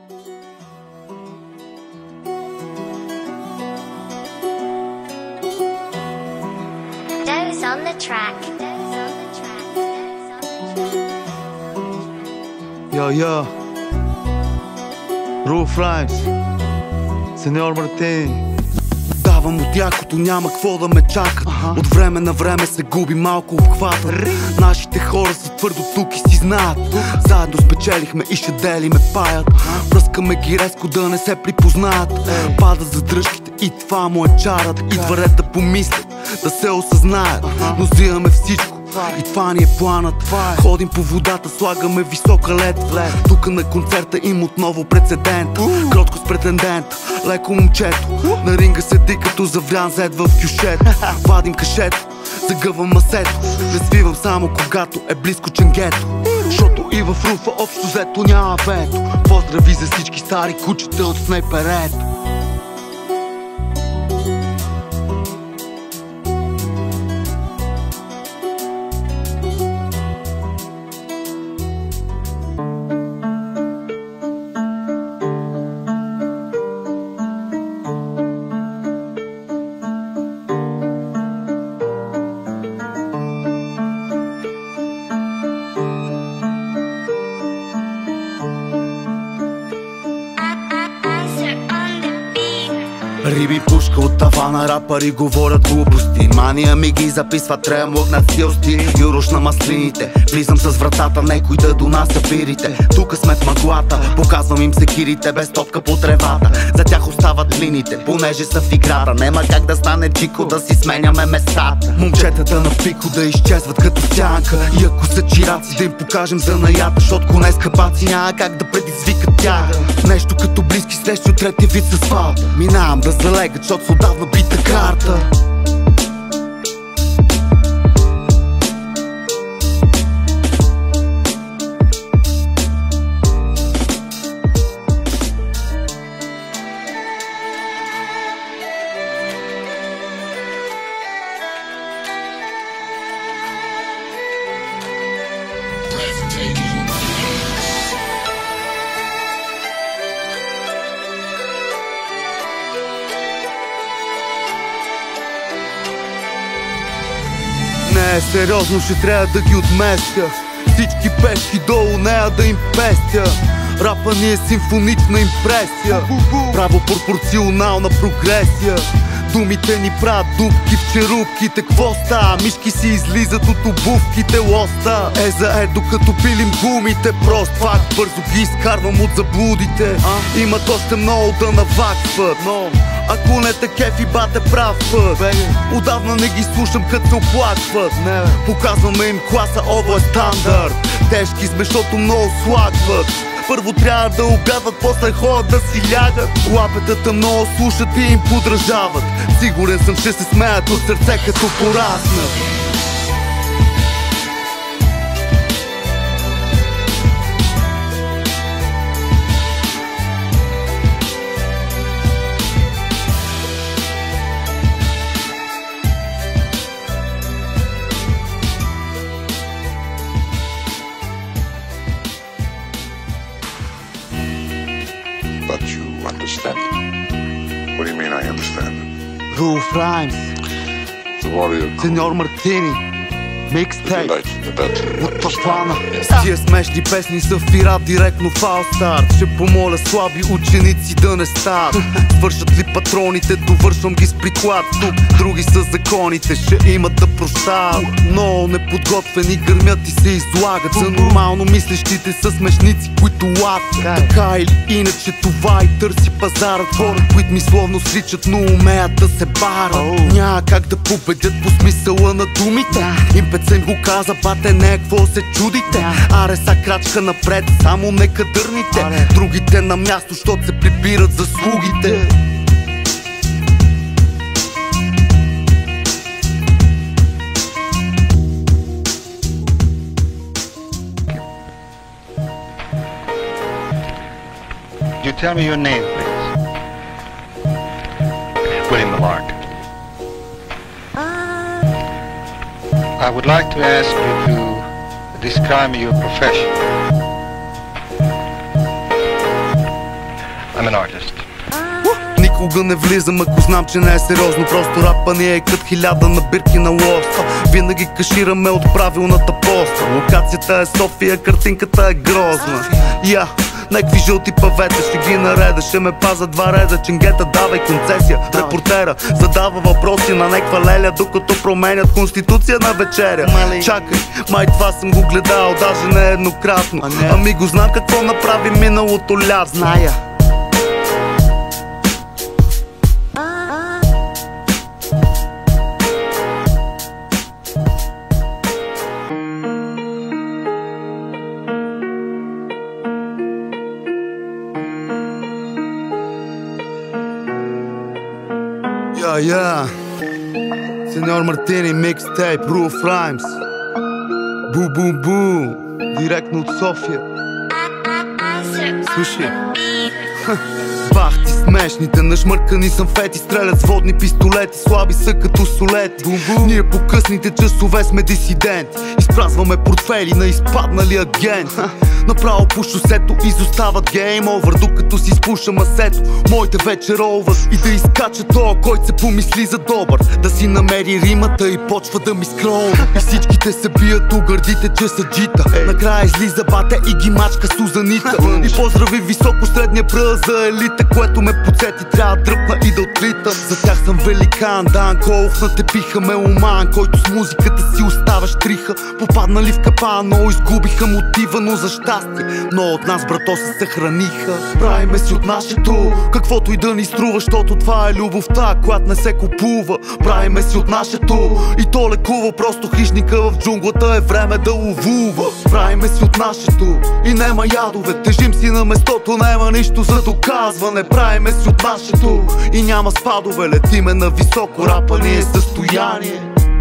Doze on the track. Yo, Roof Rhymes, Сеньор Мартини. Давам от якото, няма какво да ме чака. От време на време се губи малко обхвата. Нашите хора са твърдо тук и си знаят. Заедно спечелихме и ще делиме паят. Пръскаме ги резко да не се припознаят. Падат задръжките и това му е чарът. Идва ред да помислят, да се осъзнаят. Но взимаме всичко и това ни е планът. Ходим по водата, слагаме висока лед. Тука на концерта им отново прецедент. Кротко с претендент, леко момчето. На ринга седи като заврян зед в кюшет. Вадим кашето, загъвам масето. Не свивам само когато е близко ченгето. Защото и в руфа общо взето няма вето. Поздрави за всички стари кучета от снайперето. Риби пушка от тавана, рапъри говорят глупости. Мания ми ги записва, трябва млъкнат стилсти. Юрош на маслините, влизам с вратата, некой да донася бирите. Тука сме в мъглата, показвам им секирите без топка по тревата. За тях остават лините, понеже са в играта. Нема как да стане чико, да си сменяме местата. Момчетата на пико да изчезват като сянка. И ако са чираци, да им покажем занаята. Защото конец капаци няма как да предизвикат тяга. Нещо като близки срещи от третия вид с асфалта. Минавам да залегат, защото с отдавна бита карта. Не е сериозно, ще трябва да ги отместя. Всички пешки долу нея да им пестя. Рапа ни е симфонична импресия. Право пропорционална прогресия. Думите ни правят дупки в черупките. Кво става? Мишки си излизат от обувките. Лоста е за докато пилим гумите. Прост факт, бързо ги изкарвам от заблудите. Имат още много да наваксват. Ако не те кефи, бате прав път. Отдавна не ги слушам като се оплакват. Показваме им класа, ово е стандарт. Тежки сме, защото много слагват. Първо трябва да обядват, после ходят да си лягат. Лапетата много слушат и им подражават. Сигурен съм, ще се смеят от сърце като пораснат. But you understand it. What do you mean I understand it? Roof Rhymes, The warrior crew. Сеньор Мартини, микстейп от Папана. Тия смешни песни са фира директно фал старт. Ще помоля слаби ученици да не стават. Свършат ли патроните, довършвам ги с приклад. Тук други са законите, ще имат да прощават. Но неподготвени гърмят и се излагат. За нормално мислещите са смешници, които лапят. Така или иначе това и търси пазарът. Хора, които мисловно сричат, но умеят да се барат. Няма как да победят по смисъла на думите. Импеца им го каза, бате, не какво се чудите. Аре са крачка напред, само не кадърните. Другите на място, защото се прибират заслугите. You tell me your name, please. William Lamarck. I would like to ask you to describe your profession. Никога не влизам, ако знам, че не е сериозно. Просто рапа ни е кът 1000 набирки на лост. Винаги кашираме от правилната поста. Локацията е София, картинката е грозна. Некви жълти павета ще ги нареда. Ще ме паза два реда, ченгета давай концесия. Репортера задава въпроси на неква леля, докато променят конституция на вечеря. Чакай, май това съм го гледал, даже не еднократно. Ами го знам какво направи миналото лято. Зная. Сеньор Мартини, микстейп, Roof Rhymes. Бу-бу-бу, директно от София. Слушай. Бах ти смешните, нашмъркани съм фети. Стрелят с водни пистолети, слаби са като солети. Ние по късните часове сме дисиденти. Изпразваме портфели на изпаднали агенти. Направо по шосето изостават гейм овър, докато си спуша масето. Моите вече ролват и да изкача тоя, който се помисли за добър. Да си намери римата и почва да ми скролва. И всичките се бият у гърдите, че са джита. Накрая излиза бате и ги мачка Сузанита. И поздрави високо средния пръст за елита, което ме подсети, трябва дръпна и да отлитам. За тях съм великан, Дан Колов на тепиха меломан, който с музиката си оставя штриха. Попаднали в капана, но изгубиха мотива, но за щастие но от нас, брато, се съхраниха. Правиме си от нашето, каквото и да ни струва, защото това е любовта, която не се купува. Правиме си от нашето и то лекува, просто хищника в джунглата е време да ловува. Правиме си от нашето и нема ядове, тежим си на местото, нема нищо за доказване. Правиме си от нашето и няма спадове, летиме на високо, рапа ни е състояние.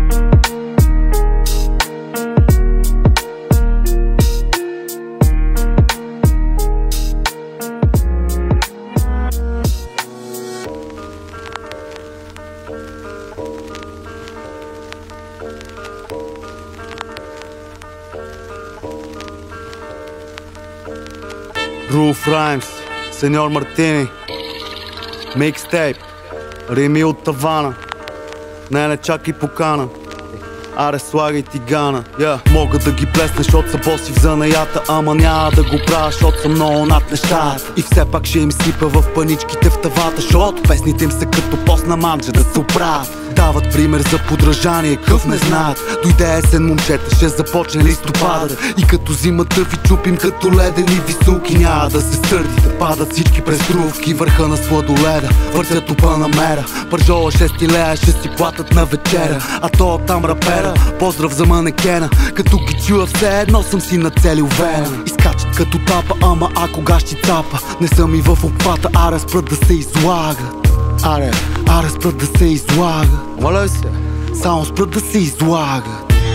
Roof Rhymes, Сеньор Мартини, микстейп, рими от тавана. Не чакай покана, аре слагай тигана. Мога да ги плесна, защото са боси в занаята, ама няма да го правя, защото съм много над нещата. И все пак ще им сипа в паничките в тавата, защото песните им са като пост на манджа да се оправят. Дават пример за подражание, къв не знаят. Дойде есен, момчета, ще започне листопадът. И като зимата ви чупим като ледени висулки. Няма да се сърдите, падат всички през трувки. Върха на сладоледа, въртят опа на мера. Пържола 6 лея ще си платят на вечеря. А то там рапера, поздрав за манекена. Като ги чуя все едно съм си нацелил вена. Изкачат като тапа, ама а кога ще цапа? Не съм и в обхвата, аре спрат да се излагат. Аре спрат да се излага. Моля се, само спрат да се излага.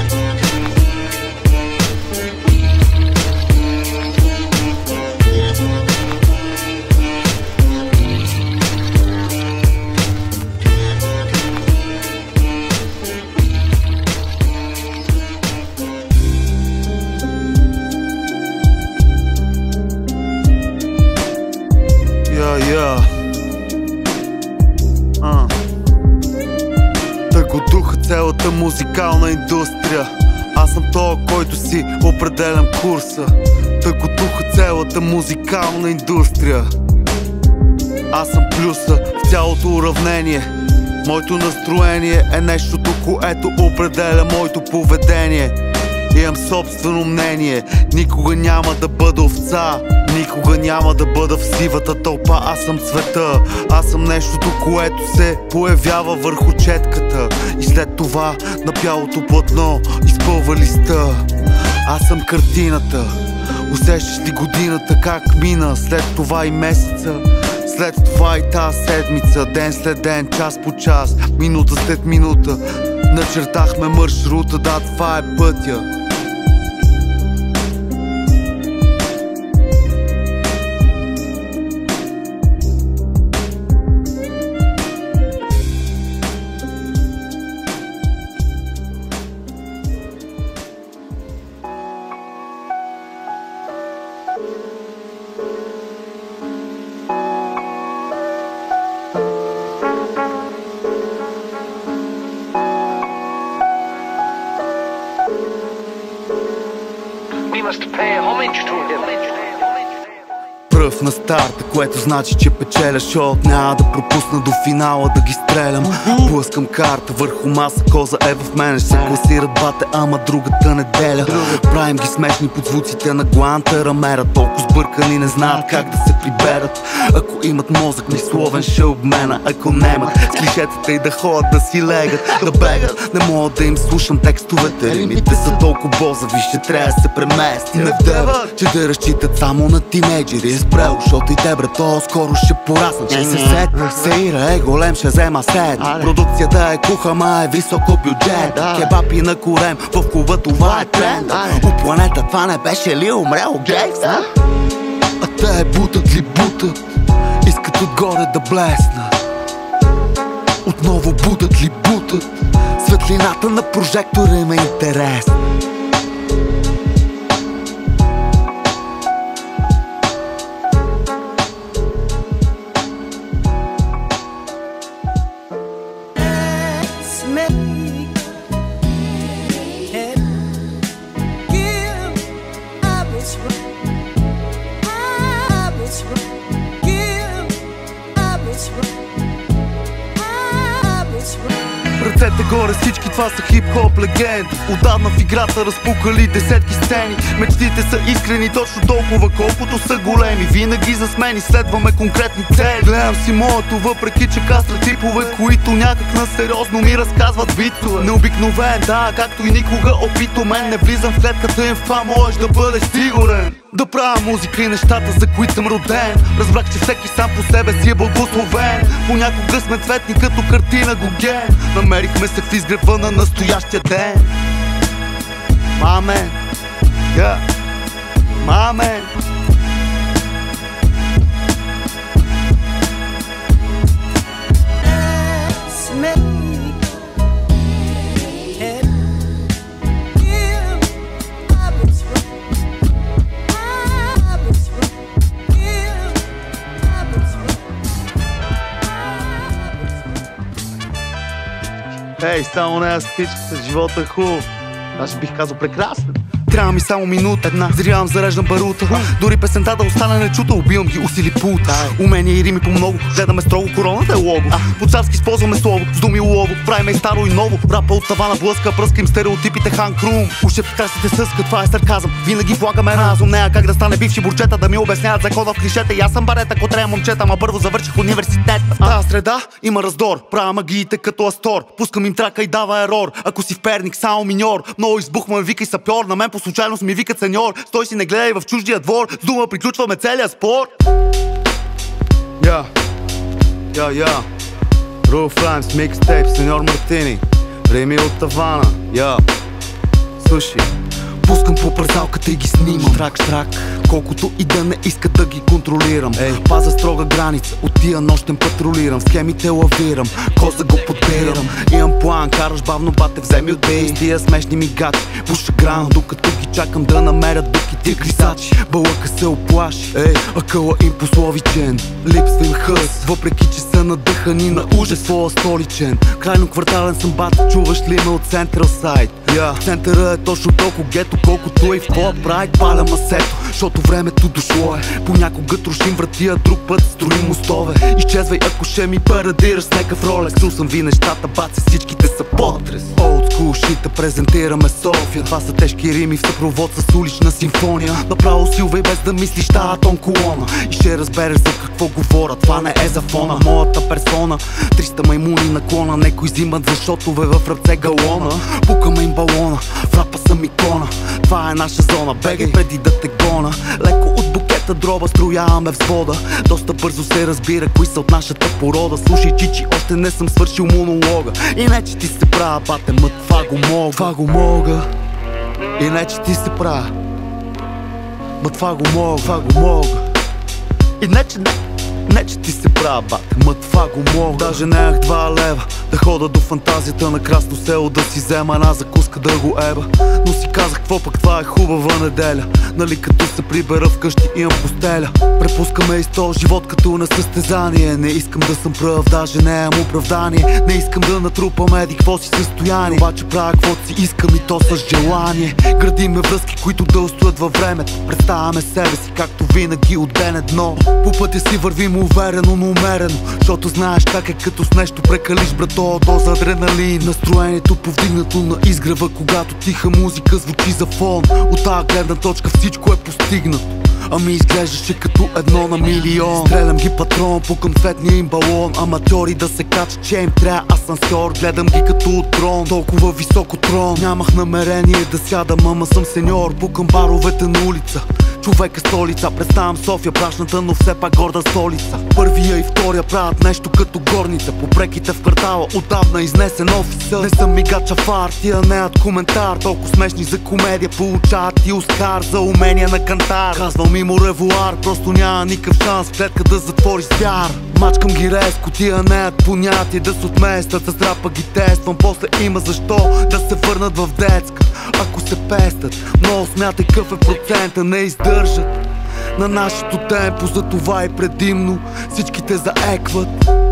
Тъй го духа цялата музикална индустрия. Аз съм тоя, който си определям курса. Тъй го духа цялата музикална индустрия. Аз съм плюса в цялото уравнение. Моето настроение е нещото, което определя моето поведение. Имам собствено мнение, никога няма да бъда овца. Никога няма да бъда в сивата тълпа. Аз съм цвета, аз съм нещото, което се появява върху четката и след това на бялото платно изпълва листа. Аз съм картината, усещаш ли годината как мина? След това и месеца, след това и тази седмица. Ден след ден, час по час, минута след минута начертахме маршрута, да, това е пътя. кръв на старта, което значи, че печеля шот. Няма да пропусна до финала да ги стрелям. Блъскам карта върху маса, коза е в мене. Ще се класират бате, ама другата неделя. Правим ги смешни под звуците на Гуантанамера. Толкова сбъркани не знаят как да се приберат. Ако имат мозък, мисловен ще обмена. Ако немат, с клишетата и да ходят да си легат, да бегат. Не мога да им слушам текстовете, римите са толкова бозави, ще трябва да се премести. Не вдеват, че да разчитат само на тинейджери. Е спрел, защото и те брато скоро ще порасна. Че се сет, Сеира е голем, ще взема сет. Продукцията е куха, ма е високо бюджет. Кебапи на корем, в клуба това е тренд. У планета това не беше ли умрел гейкса? А те бутат ли бутат, искат отгоре да блеснат. Отново бутат ли бутат, светлината на прожектора им е интересна. Ръцете горе, всички това са хип-хоп легенди. Отдавна в играта разпукали десетки сцени. Мечтите са искрени точно толкова, колкото са големи. Винаги за смени следваме конкретни цели. Гледам си моето, въпреки че кастра типове, които някак на сериозно ми разказват битове. Необикновен, да, както и никога опитомен. Не влизам в клетката им, в това можеш да бъдеш сигурен. Да правя музика и нещата, за които съм роден. Разбрах, че всеки сам по себе си е благословен. Понякога сме цветни като картина Гоген. Намерихме се в изгрева на настоящия ден. Мамен, мамен. Ей, само не стичката, живота е хубав. Аз бих казал прекрасен. Трябва ми само минута една, зрявам, зареждам барута. Дори песента да остане нечута, убивам ги усили пулта. Умения и рими по много, гледаме строго, короната е лого. По-царски използваме слово, с думи улово. Правиме и старо и ново, рапа от тавана блъска. Пръска им стереотипите Хан Крум. Уше в красите съска, това е сарказъм. Винаги влагаме разум, нея как да стане бивши бурчета. Да ми обясняват закона в клишета. И аз съм барета, ако трябва момчета, ма първо завърших университет. В тази среда има раздор, правя магиите като Астор. Пускам им трака и дава ерор. Ако си в Перник, само миньор. Много избухваме, викай сапьор. На мен по случайност ми викат сеньор. Стой си, не гледай в чуждия двор. С дума приключваме целия спор. Roof Rhymes, микстейп, сеньор Мартини. Реми от тавана, слушай. Пускам по парзалката и ги снимам. Штрак, колкото и да не искат да ги контролирам. Паза строга граница, от тия нощен патрулирам. Схемите лавирам, коза го подбирам. Имам план, караш бавно, бате, вземи отдей. С тия смешни мигати, пуша гран, докато ги чакам да намерят дуките грисачи. Бълъка се оплаши, акъла им пословичен. Липсва им хъс, въпреки че са надъхани на ужас. Своя столичен, крайно квартален съм бат. Чуваш ли ме от Централ Сайд? Центъра е точно толкова гето, колкото и в твоя прайд. Паля масето, защото времето дошло е. Понякога трошим врати, а друг път строим мостове. Изчезвай, ако ще ми парадираш с някакъв ролекс. Чул съм ви нещата, баци, всичките са потрес. Old school shit, презентираме София. Това са тежки рими в съпровод с улична симфония. Направо силвай без да мислиш тая тон колона. И ще разбереш за какво говоря, това не е за фона. Моята персона, 300 маймуни наклона. Некои взимат за шотове в ръце галона. Пукаме им балона, в рапа съм икона. Това е наша зона, бегай преди да те гона. Леко от букета дроба строяваме взвода. Доста бързо се разбира кои са от нашата порода. Слушай, чичи, още не съм свършил монолога. И не че ти се правя, бате, ма това го мога. И не че ти се правя, ма това го мога. И не че не Не че ти се правя бат, ма това го мога. Даже неях 2 лева да хода до фантазията на Красно село, да си взема една закуска да го еба. Но си казах, какво пък това е хубава неделя. Нали като се прибера вкъщи имам постеля. Препускаме из този живот като на състезание. Не искам да съм пръв, даже не имам оправдание. Не искам да натрупам еди какво си състояние. Обаче правя каквото си искам и то с желание. Градиме връзки, които да устоят във времето. Представяме себе си както винаги от ден едно. По пътя си вървим уверено, но умерено. Защото знаеш как е като с нещо прекалиш, брато, доза адреналин. Настроението повдигнато на изгрева, когато тиха музика звучи за фон. От тази гледна точка всичко е постигнато. Ами изглеждаше като 1 на милион. Стрелям ги патрон, пукам цветния им балон. Аматьори да се качат, че им трябва асансьор. Гледам ги като от трон, толкова високо трон. Нямах намерение да сядам, ама съм сеньор. Пукам баровете на улица, човек е столица. Представям София, прашната, но все пак горда столица. Първия и втория правят нещо като горница. Попреките в квартала отдавна изнесен офисър. Не съм мигача фар, тия неят коментар. Толкова смешни за комедия, получават и Оскар за умения на кантар. Казвам им ревуар, просто няма никакъв шанс в клетка да затвори свяр. Мачкам ги резко, тия неят понятие да се отместят. С рапа ги тествам, после има защо да се върнат в детска. Ако се пестят, много смятай какъв е процента, не издържат на нашето темпо, за това и предимно всичките заекват.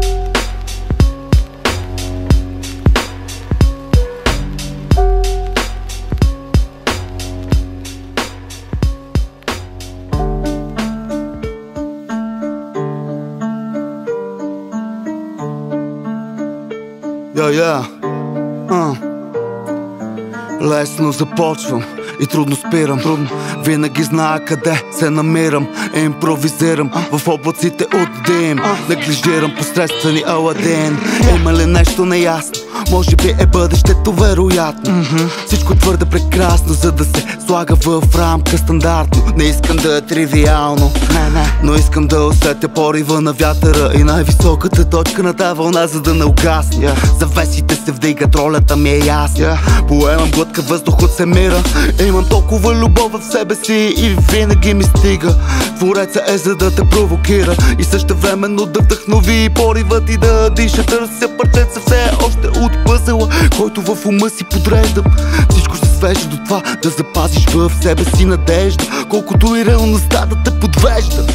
Лесно започвам и трудно спирам. Винаги зная къде се намирам. Импровизирам в облаците от дим. Неглижирам посредствени Аладин. Има ли нещо неясно? Може би е бъдещето вероятно. Всичко е твърде прекрасно, за да се слага в рамка стандартно. Не искам да е тривиално, но искам да усетя порива на вятъра и най-високата точка на тази вълна, за да не угасне. Завесите се вдигат, ролята ми е ясна. Поемам глътка въздух от семира. Имам толкова любов в себе си и винаги ми стига. Твореца е за да те провокира и същевременно да вдъхнови поривът и да диша. Търся парчеца все още от пъзела, който в ума си подреждам. Всичко се свежда до това да запазиш в себе си надежда, колкото и реалността да те подвежда.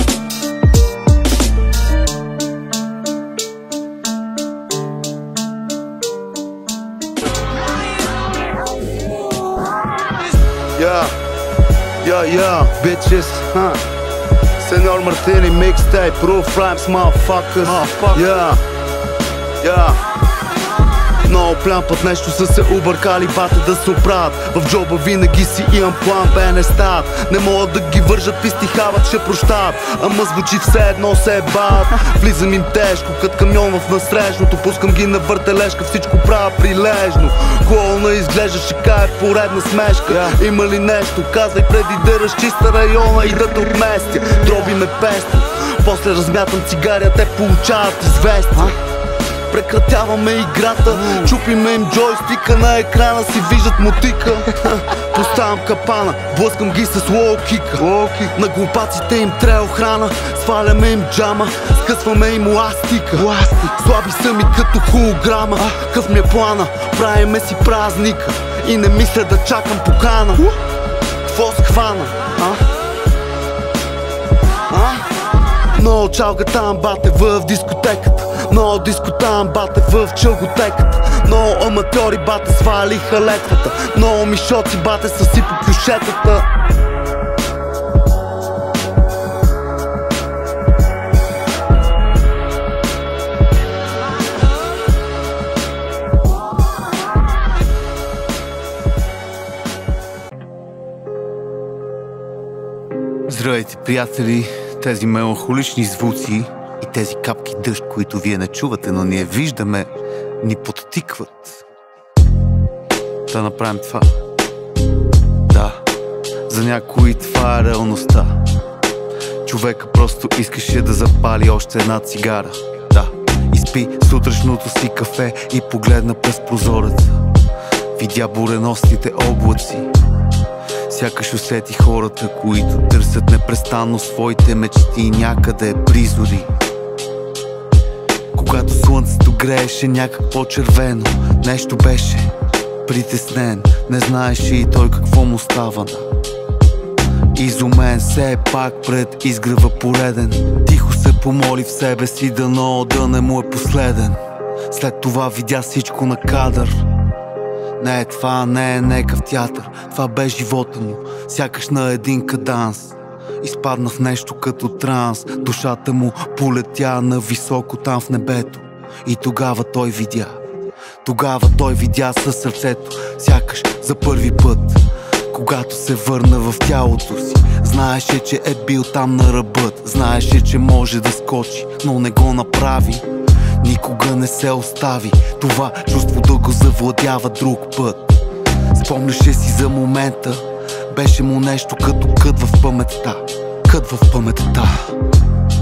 Bitches, Senior Martini mixtape, Proof Rhymes, motherfuckers. Много план път нещо са се объркали, бата да се оправят. В джоба винаги си имам план, бе не стават. Не могат да ги вържат и стихават, ще прощават. Ама звучи все едно се ебават. Влизам им тежко, кът камион в насрещното. Пускам ги на въртележка, всичко правя прилежно. Клоуна изглежда шика е поредна смешка. Има ли нещо, казвай преди да разчиста района и да те отместя. Дроби ме песто, после размятам цигари, те получават известия. Прекратяваме играта, чупиме им джойстика, на екрана си виждат мотика. Поставям капана, блъскам ги с лоу-кика. На глупаците им трябва охрана, сваляме им джама, скъсваме им ластика. Слаби са ми като холограма, къв ми е плана, правиме си празника и не мисля да чакам покана. Кво схвана? Но чалга там бате в дискотеката, но диско там бате в чълготеката. Но аматьори бате свалиха летвата, но мишоци бате съси по кюшетата. Здравейте, приятели! Тези меланхолични звуци и тези капки дъжд, които вие не чувате, но ние виждаме, ни подтикват да направим това. Да, за някои това е реалността. Човека просто искаше да запали още една цигара. Да, изпи сутрешното си кафе и погледна през прозореца. Видя буреностите облаци. Сякаш усети хората, които търсят непрестанно своите мечти някъде призори. Когато слънцето грееше някакво червено, нещо беше притеснен, не знаеше и той какво му става. Изумен все пак пред изгрева пореден, тихо се помоли в себе си дано да не му е последен. След това видя всичко на кадър. Не, това не е некъв театър, това бе живота му, сякаш на един каданс. Изпадна в нещо като транс, душата му полетя нависоко там в небето. И тогава той видя със сърцето, сякаш за първи път. Когато се върна в тялото си, знаеше, че е бил там на ръбът. Знаеше, че може да скочи, но не го направи. Никога не се остави това чувство да го завладява друг път. Спомняше си за момента, беше му нещо като кът в паметта. Кът в паметта.